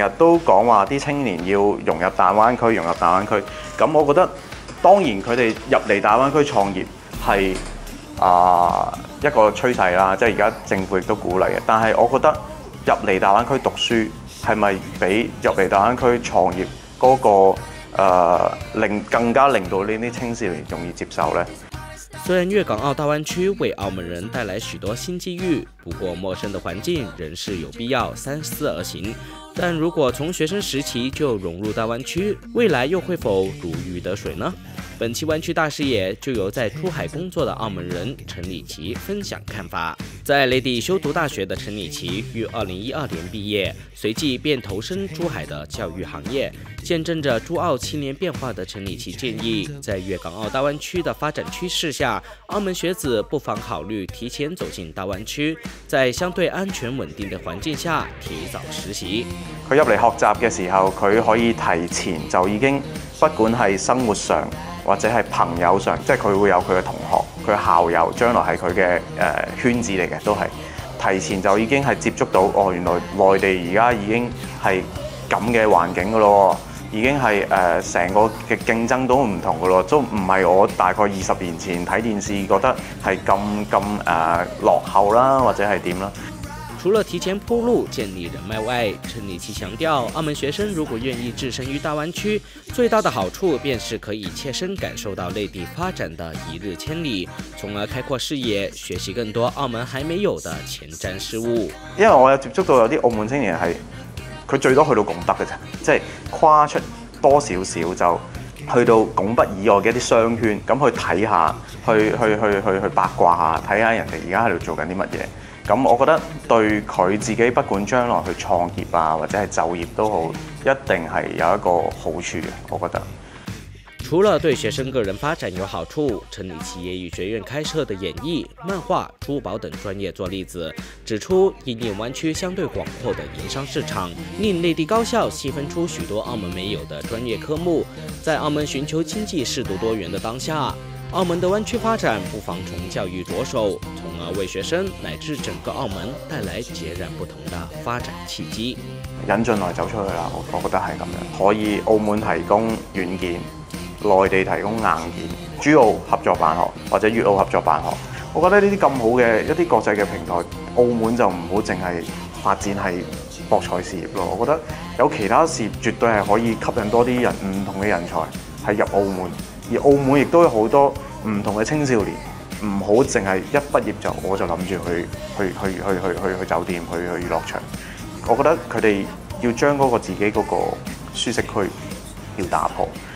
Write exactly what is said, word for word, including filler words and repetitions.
日都講話啲青年要融入大灣區，融入大灣區。咁我覺得當然佢哋入嚟大灣區創業係啊、呃、一個趨勢啦，即係而家政府亦都鼓勵嘅。但係我覺得入嚟大灣區讀書係咪比入嚟大灣區創業嗰、那個、呃、令更加令到呢啲青少年容易接受呢？ 虽然粤港澳大湾区为澳门人带来许多新机遇，不过陌生的环境仍是有必要三思而行。但如果从学生时期就融入大湾区，未来又会否如鱼得水呢？本期湾区大视野就由在出海工作的澳门人陈礼奇分享看法。在内地修读大学的陈礼奇于二零一二年毕业，随即便投身珠海的教育行业。见证着珠澳七年变化的陈礼奇建议，在粤港澳大湾區的發展趨勢下，澳門學子不妨考慮提前走進大灣區，在相對安全穩定的環境下提早實習。 佢入嚟學習嘅時候，佢可以提前就已經，不管係生活上或者係朋友上，即係佢會有佢嘅同學、佢校友，將來係佢嘅誒圈子嚟嘅，都係提前就已經係接觸到哦，原來內地而家已經係咁嘅環境噶咯。已經係誒成個嘅競爭都唔同嘅咯，都唔係我大概二十年前睇電視覺得係咁咁誒落後啦，或者係點啦。 除了提前鋪路、建立人脈外，陳禮奇強調，澳門學生如果願意置身於大灣區，最大的好處便是可以切身感受到內地發展的一日千里，從而開闊視野，學習更多澳門還沒有的前瞻事物。 因為我有接觸到有啲澳門青年係。佢最多去到拱北嘅啫，即係跨出多少少就去到拱北以外嘅一啲商圈，咁去睇下，去去去去去八卦下，睇下人哋而家喺度做緊啲乜嘢。咁我覺得對佢自己不管將來去創業啊，或者係就業都好，一定係有一個好處嘅，我覺得。 除了對學生個人發展有好處，陳禮奇也以學院開設的演藝、漫畫、珠寶等專業做例子，指出因應灣區相對廣闊的營商市場，令內地高校細分出許多澳門沒有的專業科目。在澳門尋求經濟適度多元的當下，澳門的灣區發展不妨從教育着手，從而為學生乃至整個澳門帶來截然不同的發展契機。 引進來走出去啦，我我覺得係咁樣，可以澳門提供軟件。內地提供硬件，珠澳合作辦學或者粵澳合作辦學，我覺得呢啲咁好嘅一啲國際嘅平台，澳門就唔好淨係發展係博彩事業咯。我覺得有其他事業絕對係可以吸引多啲人唔同嘅人才係入澳門，而澳門亦都有好多唔同嘅青少年，唔好淨係一畢業就我就諗住去去去去去去去酒店去去娛樂場。我覺得佢哋要將嗰個自己嗰個舒適區要打破。